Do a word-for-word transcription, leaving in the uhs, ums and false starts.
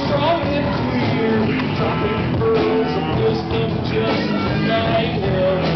strong and clear, dropping pearls of wisdom just tonight.